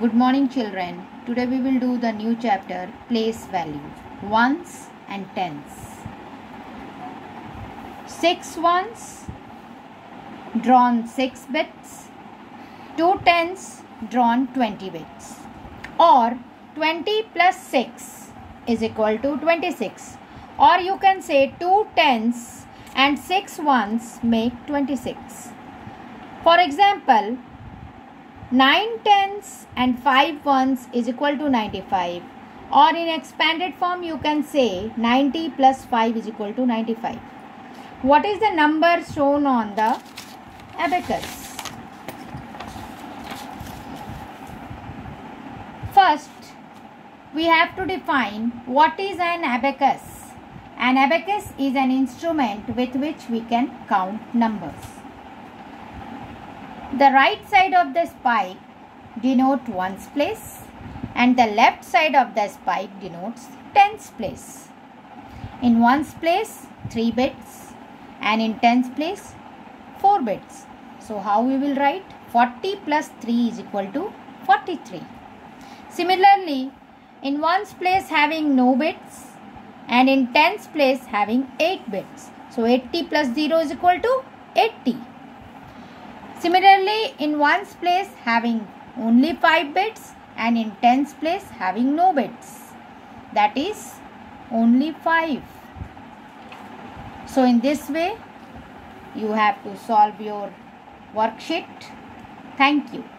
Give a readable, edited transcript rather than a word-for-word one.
Good morning children. Today we will do the new chapter place value, ones and tens. 6 ones drawn 6 bits, 2 tens drawn 20 bits, or 20 plus 6 is equal to 26, or you can say 2 tens and 6 ones make 26. For example, 9 tens and 5 ones is equal to 95, or in expanded form you can say 90 plus 5 is equal to 95. What is the number shown on the abacus? First, we have to define what is an abacus. An abacus is an instrument with which we can count numbers. The right side of the spike denotes ones place and the left side of the spike denotes tens place. In ones place 3 bits and in tens place 4 bits. So how we will write? 40 plus 3 is equal to 43. Similarly, in ones place having no bits and in tens place having 8 bits. So 80 plus 0 is equal to 80. Similarly, in ones place having only 5 bits and in tens place having no bits, that is only 5. So in this way you have to solve your worksheet. Thank you.